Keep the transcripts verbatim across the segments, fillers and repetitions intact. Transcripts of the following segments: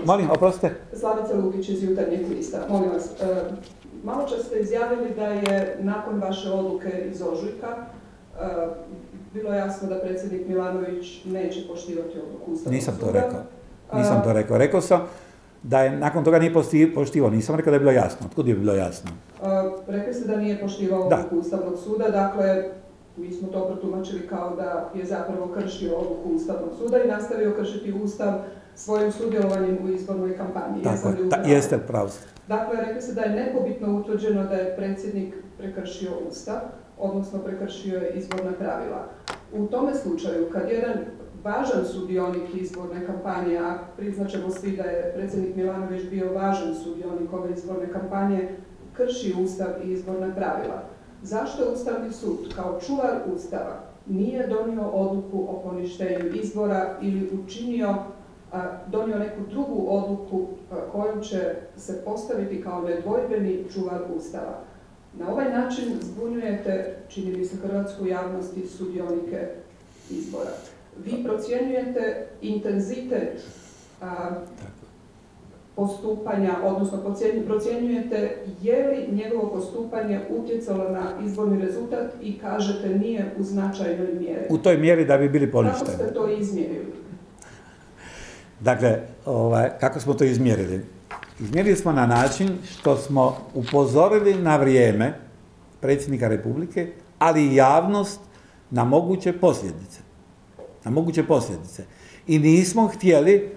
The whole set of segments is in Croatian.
Molim, oprostite. Slavica Lukić iz Jutarnjeg lista. Molim vas, malo čas ste izjavili da je nakon vaše odluke iz ožujka bilo jasno da predsjednik Milanović neće poštivati odluku Ustavnog suda. Nisam to rekao. Nisam to rekao. Rekao sam da je nakon toga nije poštivao. Nisam rekao da je bilo jasno. Otkud je bilo jasno? Rekli ste da nije poštivao odluku Ustavnog suda, dakle, mi smo to protumačili kao da je zapravo kršio odluku Ustavnog suda i nastavio kršiti Ustav svojim sudjelovanjem u izbornoj kampanji. Tako, jeste pravo. Dakle, rekli ste da je nepobitno utvrđeno da je predsjednik prekršio Ustav, odnosno prekršio je izborna pravila. U tome slučaju, kad jedan važan sudionik izborne kampanje, a priznaćemo svi da je predsjednik Milanović bio važan sudionik ove izborne kampanje, krši Ustav i izborna pravila, zašto Ustavni sud kao čuvar Ustava nije donio odluku o poništenju izbora ili učinio, donio neku drugu odluku kojom će se postaviti kao nedvojbeni čuvar Ustava? Na ovaj način zbunjujete, čini mi se, hrvatsku javnost i sudionike izbora. Vi procjenjujete intenzitet a, postupanja, odnosno procjenjujete je li njegovo postupanje utjecalo na izborni rezultat i kažete nije u značajnoj mjeri. U toj mjeri da bi bili poništeni. Kako ste to izmjerili? Dakle, ovaj, kako smo to izmjerili? Izmjerili smo na način što smo upozorili na vrijeme predsjednika Republike, ali i javnost na moguće posljedice. Na moguće posljedice. I nismo htjeli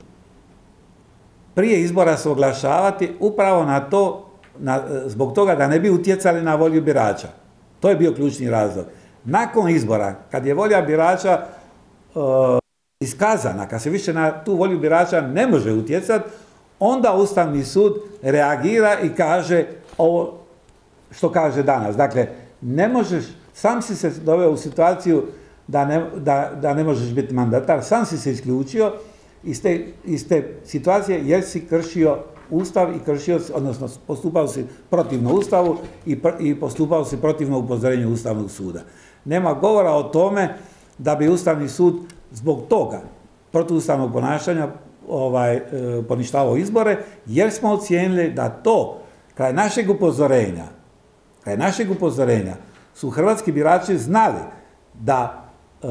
prije izbora se oglašavati upravo na to, na, zbog toga da ne bi utjecali na volju birača. To je bio ključni razlog. Nakon izbora, kad je volja birača uh, iskazana, kad se više na tu volju birača ne može utjecati, onda Ustavni sud reagira i kaže ovo što kaže danas. Dakle, ne možeš, sam si se doveo u situaciju da ne, da, da ne možeš biti mandatar, sam si se isključio iz te, iz te situacije jer si kršio Ustav i kršio, odnosno postupao si protivno Ustavu i, pr, i postupao si protivno upozorenju Ustavnog suda. Nema govora o tome da bi Ustavni sud zbog toga protuustavnog ponašanja ovaj, e, poništavao izbore, jer smo ocijenili da to, kraj našeg upozorenja, kraj našeg upozorenja su hrvatski birači znali da e,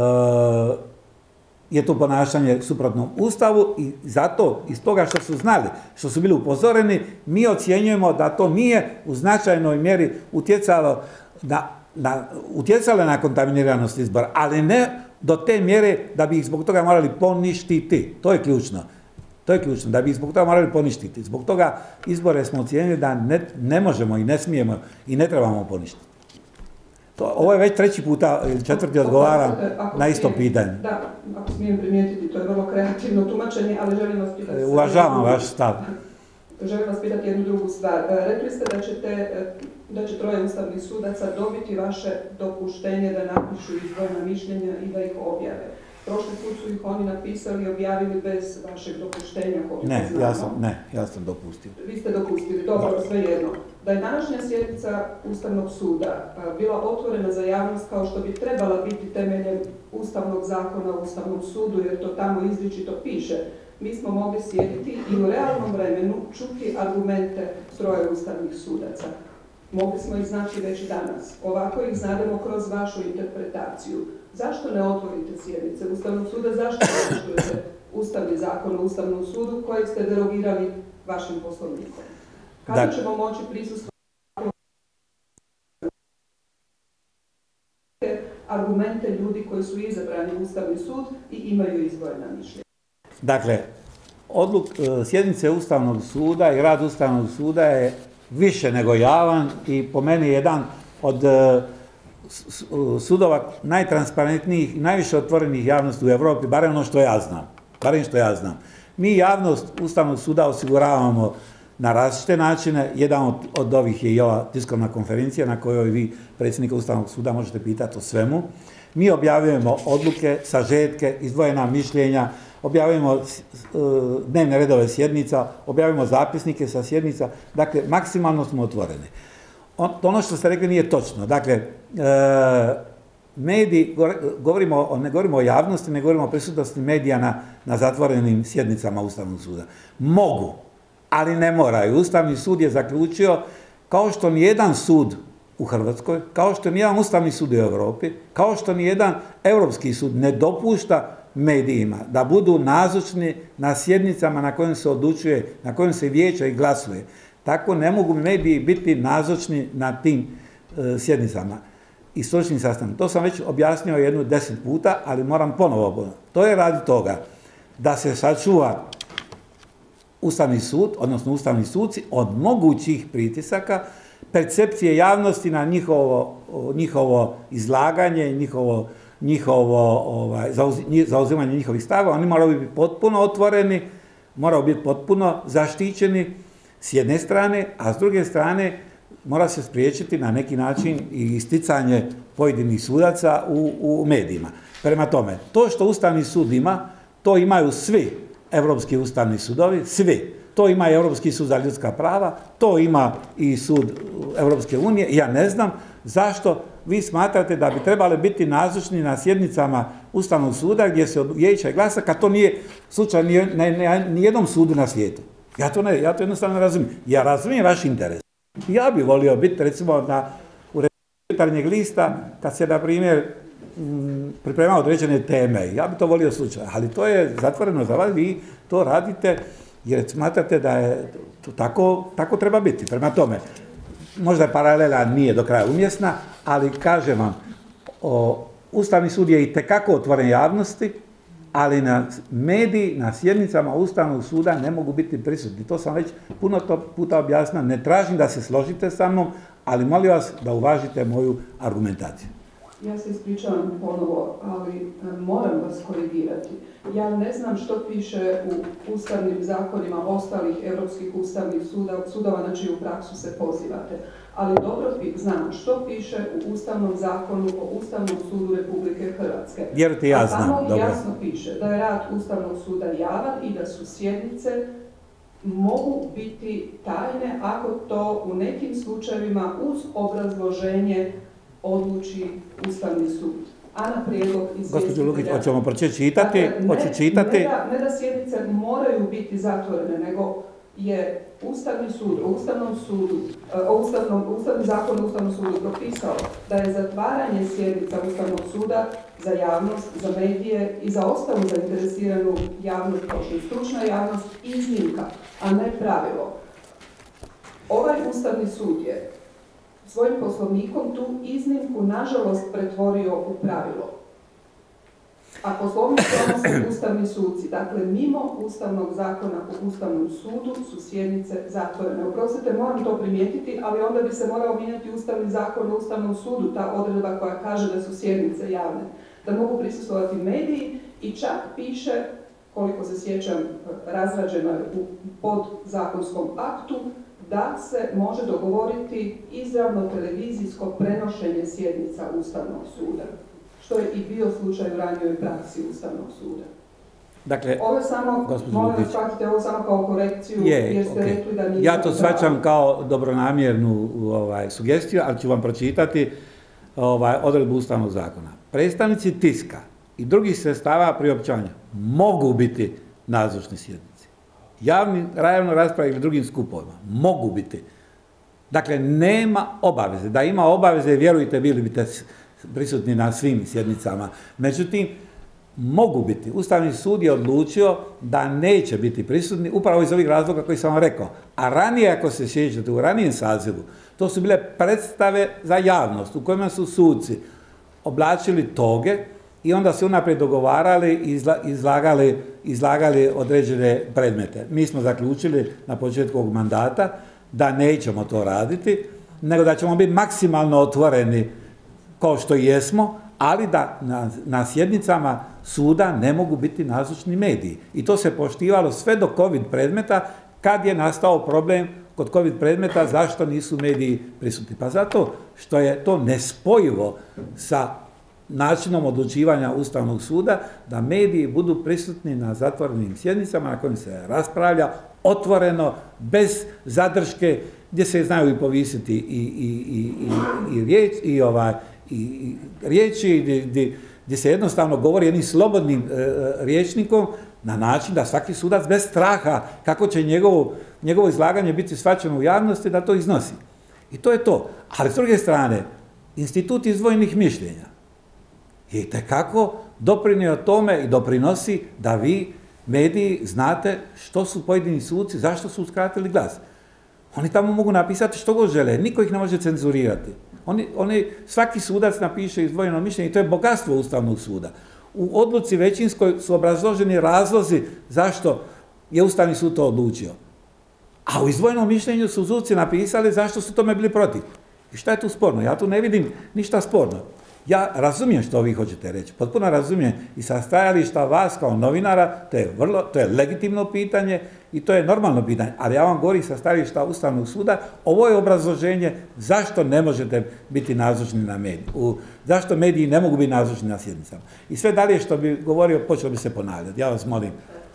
je to ponašanje suprotno Ustavu i zato, iz toga što su znali, što su bili upozoreni, mi ocjenjujemo da to nije u značajnoj mjeri utjecalo na, na, utjecalo na kontaminiranost izbora, ali ne do te mjere da bi ih zbog toga morali poništiti. To je ključno. To je ključno, da bi ih zbog toga morali poništiti. Zbog toga izbore smo ocijenili da ne, ne možemo i ne smijemo i ne trebamo poništiti. To, ovo je već treći puta ili četvrti odgovaram na isto pitanje. Da, ako smijem primijetiti, to je vrlo kreativno tumačenje, ali želim vas pitati... Uvažavam vaš stav. Želim vas pitati jednu drugu stvar. Rekli ste da, ćete, da će troje ustavnih sudaca dobiti vaše dopuštenje da napišu izdvojena mišljenja i da ih objave. Prošli put su ih oni napisali i objavili bez vašeg dopuštenja. Ne, ja sam, ne, ja sam dopustio. Vi ste dopustili, dobro, sve jedno. Da je današnja sjednica Ustavnog suda bila otvorena za javnost kao što bi trebala biti temeljem Ustavnog zakona u Ustavnom sudu, jer to tamo izričito piše, mi smo mogli sjediti i u realnom vremenu čuti argumente troje ustavnih sudaca. Mogli smo ih znači već danas. Ovako ih znademo kroz vašu interpretaciju. Zašto ne otvorite sjednice Ustavnog suda? Zašto ne poštujete Ustavni zakon o Ustavnom sudu kojeg ste derogirali vašim poslovnikom? Kada da. ćemo moći prisustvovati argumente ljudi koji su izabrani u Ustavni sud i imaju izdvojena mišljenja? Dakle, odluk, sjednice Ustavnog suda i rad Ustavnog suda je više nego javan i po meni jedan od sudova najtransparentnijih i najviše otvorenih javnosti u Europi, barem ono što ja znam. Barem što ja znam. Mi javnost Ustavnog suda osiguravamo na različite načine. Jedan od, od ovih je i ova tiskovna konferencija na kojoj vi, predsjednika Ustavnog suda, možete pitati o svemu. Mi objavljujemo odluke, sažetke, izdvojena mišljenja, objavljujemo dnevne redove sjednica, objavljujemo zapisnike sa sjednica, dakle, maksimalno smo otvoreni. Ono što ste rekli nije točno. Dakle, mediji, govorimo, ne govorimo o javnosti, ne govorimo o prisutnosti medija na, na zatvorenim sjednicama Ustavnog suda. Mogu, ali ne moraju. Ustavni sud je zaključio, kao što nijedan sud u Hrvatskoj, kao što nijedan Ustavni sud u Europi, kao što nijedan Europski sud ne dopušta medijima da budu nazočni na sjednicama na kojim se odlučuje, na kojim se vijeća i glasuje. Tako ne mogu mediji biti nazočni na tim e, sjednicama i stručnim sastancima. To sam već objasnio jednu deset puta, ali moram ponovo ponoviti. To je radi toga da se sačuva Ustavni sud, odnosno ustavni suci, od mogućih pritisaka, percepcije javnosti na njihovo, njihovo izlaganje, njihovo, njihovo ovaj, zauzimanje njihovih stava. Oni moraju biti potpuno otvoreni, moraju biti potpuno zaštićeni s jedne strane, a s druge strane mora se spriječiti na neki način i isticanje pojedinih sudaca u, u medijima. Prema tome, to što Ustavni sud ima, to imaju svi Europski ustavni sudovi, svi. To ima i Europski sud za ljudska prava, to ima i sud Europske unije. Ja ne znam zašto vi smatrate da bi trebali biti nazočni na sjednicama Ustavnog suda gdje se od vijeća i glasa, kad to nije slučaj ni, ni, ni jednom sudu na svijetu. Ja to, ne, ja to jednostavno ne razumijem. Ja razumijem vaš interes. Ja bih volio biti, recimo, na Jutarnjeg lista, kad se, na primjer, priprema određene teme. Ja bih to volio slučaj, ali to je zatvoreno za vas, vi to radite jer smatrate da je to tako, tako treba biti. Prema tome, možda je paralela nije do kraja umjesna, ali kažem vam, o, Ustavni sud je itekako otvoren javnosti, ali na mediji, na sjednicama Ustavnog suda ne mogu biti prisutni. To sam već puno to puta objasnio. Ne tražim da se složite sa mnom, ali molim vas da uvažite moju argumentaciju. Ja se ispričavam ponovo, ali moram vas korigirati. Ja ne znam što piše u ustavnim zakonima ostalih europskih ustavnih suda, sudova na čiju praksu se pozivate. Ali dobro znam što piše u Ustavnom zakonu o Ustavnom sudu Republike Hrvatske. Vjerujte, ja znam. A tamo jasno piše da je rad Ustavnog suda javan i da su sjednice mogu biti tajne ako to u nekim slučajevima uz obrazloženje odluči Ustavni sud. A na prijedlog izvjestitelja... Gospođo Lukić, hoćemo pročitati? Dakle, ne, hoću čitati. Ne da, ne da sjednice moraju biti zatvorene, nego je Ustavni sud, o Ustavnom sudu, o Ustavnom, Ustavni zakon o Ustavnom sudu propisao da je zatvaranje sjednica Ustavnog suda za javnost, za medije i za ostalu zainteresiranu javnost, kao što je stručna javnost, iznimka, a ne pravilo. Ovaj Ustavni sud je svojim poslovnikom tu iznimku, nažalost, pretvorio u pravilo. A poslovnik donose ustavni suci. Dakle, mimo Ustavnog zakona o Ustavnom sudu su sjednice zatvorene. Oprostite, moram to primijetiti, ali onda bi se morao mijenjati Ustavni zakon o Ustavnom sudu, ta odredba koja kaže da su sjednice javne. Da mogu prisustvovati mediji i čak piše, koliko se sjećam, razrađeno je u podzakonskom aktu, da se može dogovoriti izravno televizijsko prenošenje sjednica Ustavnog suda, što je i bio slučaj u ranijoj praksi Ustavnog suda. Dakle, ovo samo, molim vas shvatite ovo samo kao korekciju, je, jer ste okay. rekli da nije... Ja to shvaćam kao dobronamjernu ovaj, sugestiju, ali ću vam pročitati ovaj, odredbu Ustavnog zakona. Predstavnici tiska i drugih sredstava priopćavanja mogu biti nazočni sjednici. Javni, javno raspravi ili drugim skupovima mogu biti. Dakle, nema obaveze. Da ima obaveze, vjerujte, bili biste prisutni na svim sjednicama. Međutim, mogu biti. Ustavni sud je odlučio da neće biti prisutni upravo iz ovih razloga koji sam vam rekao. A ranije, ako se sjećate, u ranijem sazivu, to su bile predstave za javnost u kojima su suci oblačili toge i onda se unaprijed dogovarali i izlagali, izlagali određene predmete. Mi smo zaključili na početku ovog mandata da nećemo to raditi, nego da ćemo biti maksimalno otvoreni kao što jesmo, ali da na, na sjednicama suda ne mogu biti nazočni mediji. I to se poštivalo sve do COVID predmeta, kad je nastao problem kod COVID predmeta zašto nisu mediji prisutni. Pa zato što je to nespojivo sa načinom odlučivanja Ustavnog suda da mediji budu prisutni na zatvorenim sjednicama na kojim se raspravlja otvoreno, bez zadrške, gdje se znaju i povisiti i, i, i, i, i riječ, i, ovaj, i riječi gdje, gdje, gdje se jednostavno govori jednim slobodnim e, rječnikom na način da svaki sudac bez straha kako će njegovo, njegovo izlaganje biti shvaćeno u javnosti da to iznosi. I to je to. Ali s druge strane, institut izdvojenih mišljenja je itekako doprinio tome i doprinosi da vi, mediji, znate što su pojedini suci, zašto su uskratili glas. Oni tamo mogu napisati što god žele, niko ih ne može cenzurirati. Oni, oni, svaki sudac napiše izdvojeno mišljenje i to je bogatstvo Ustavnog suda. U odluci većinskoj su obrazloženi razlozi zašto je Ustavni sud to odlučio. A u izdvojenom mišljenju su suci napisali zašto su tome bili protiv. I šta je tu sporno? Ja tu ne vidim ništa sporno. Ja razumijem što vi hoćete reći, potpuno razumijem i sa stajališta vas kao novinara, to je vrlo, to je legitimno pitanje i to je normalno pitanje, ali ja vam govorim sa stajališta Ustavnog suda, ovo je obrazloženje zašto ne možete biti nazočni na mediju, zašto mediji ne mogu biti nazočni na sjednicama. I sve dalje što bi govorio, počelo bi se ponavljati. Ja vas molim